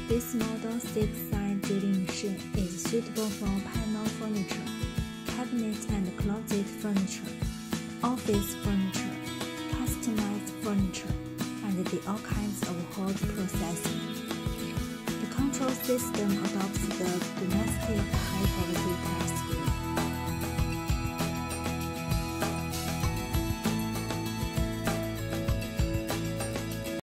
This model 6-side drilling machine is suitable for panel furniture, cabinet and closet furniture, office furniture, customized furniture, and all kinds of hard processing. The control system adopts the domestic high-quality test.